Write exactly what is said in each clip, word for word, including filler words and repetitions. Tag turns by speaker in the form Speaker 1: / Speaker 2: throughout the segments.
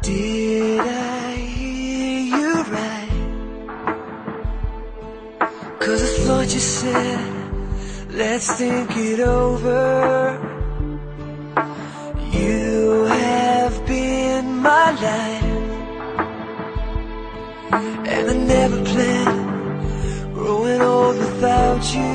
Speaker 1: Did I hear you right? 'Cause I thought you said, let's think it over. You have been my life, and I never planned growing old without you.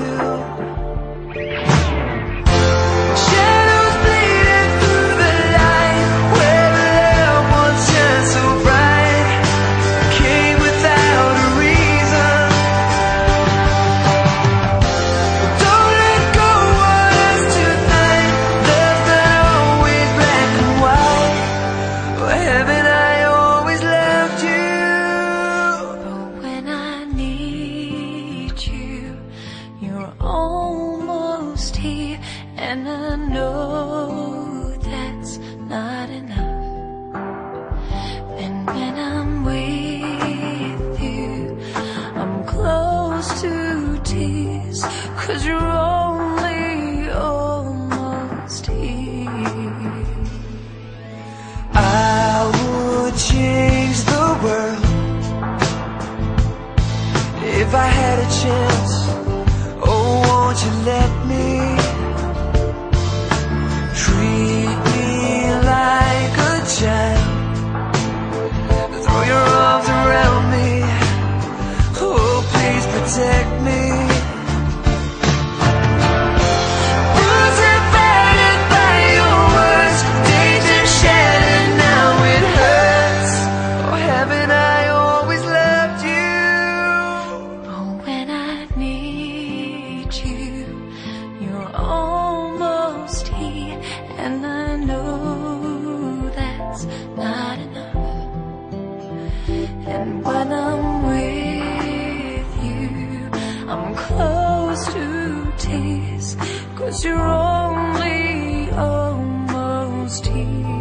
Speaker 1: Almost here, and I know that's not enough. And when I'm with you, I'm close to tears, 'cause you're only almost here. I would change the world if I had a chance. Won't you let me treat me like a child? Throw your arms around me. Oh, please protect me. Bruised, battered by your words, danger shattered, now it hurts. Oh, haven't I always loved you? Oh, when I need you, you're almost here, and I know that's not enough. And when I'm with you, I'm close to tears, 'cause you're only almost here.